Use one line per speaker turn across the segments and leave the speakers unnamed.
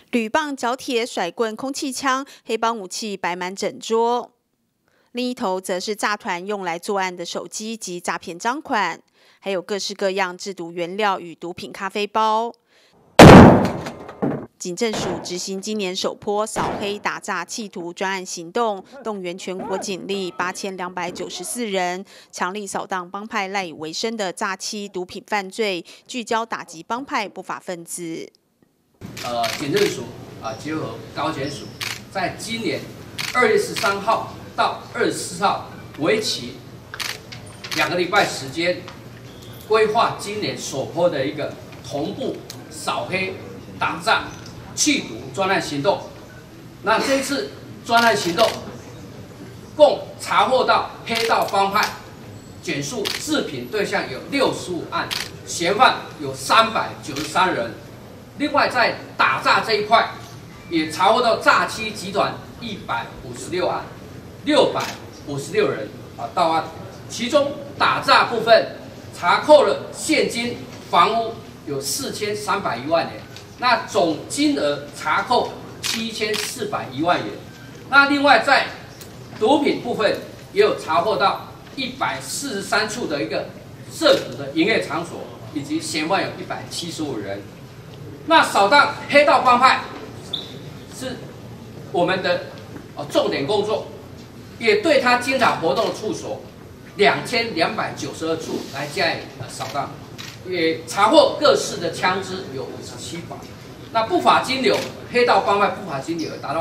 铝棒、角铁、甩棍、空气枪，黑帮武器摆满整桌。另一头则是诈团用来作案的手机及诈骗赃款，还有各式各样制毒原料与毒品咖啡包。警政署执行今年首波扫黑打诈缉毒专案行动，动员全国警力8294人，强力扫荡帮派赖以为生的诈欺毒品犯罪，聚焦打击帮派不法分子。
警政署结合高检署，在今年2月13号到24号，为期2个礼拜时间，规划今年首波的一个同步扫黑打诈缉毒专案行动。那这次专案行动共查获到黑道帮派检束制品对象有65案，嫌犯有393人。另外，在打诈这一块，也查获到诈欺集团156案，656人到案。其中打诈部分查扣了现金、房屋有4301万元，那总金额查扣7401万元。那另外在毒品部分也有查获到143处的一个涉毒的营业场所，以及嫌犯有175人。那扫荡黑道帮派是我们的重点工作，也对他经常活动的处所2292处来加以扫荡，也查获各式的枪支有57把。那不法金流，黑道帮派不法金流达到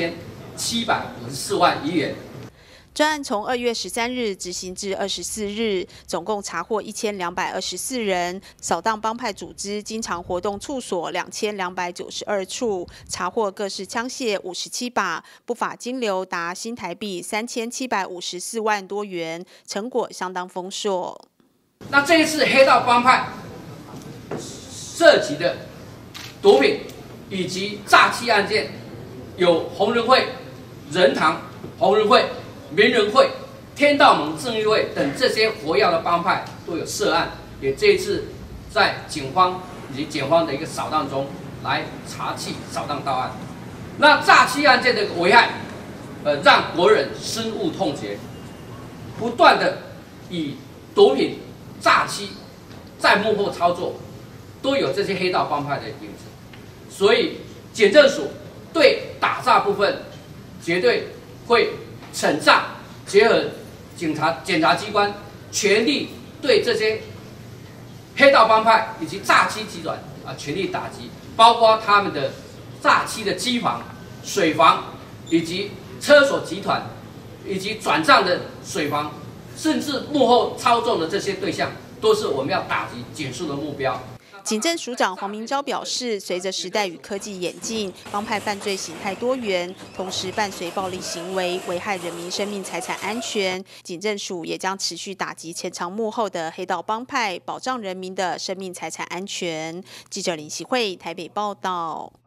3754万余元。
专案从2月13日执行至24日，总共查获1224人，扫荡帮派组织经常活动处所2292处，查获各式枪械57把，不法金流达新台币3754万多元，成果相当丰硕。
那这一次黑道帮派涉及的毒品以及诈欺案件，有红人会、仁堂、红人会、民人会、天道盟正义会等这些活跃的帮派都有涉案，也这一次在警方以及检方的一个扫荡中来查缉扫荡到案。那诈欺案件的危害，让国人深恶痛绝，不断的以毒品、诈欺在幕后操作，都有这些黑道帮派的影子。所以检政署对打诈部分绝对会惩诈，结合检察机关全力对这些黑道帮派以及诈欺集团全力打击，包括他们的诈欺的机房、水房，以及车所集团，以及转账的水房，甚至幕后操纵的这些对象，都是我们要打击检束的目标。
警政署长黄明昭表示，随着时代与科技演进，帮派犯罪形态多元，同时伴随暴力行为，危害人民生命财产安全。警政署也将持续打击前藏幕后的黑道帮派，保障人民的生命财产安全。记者林希慧台北报道。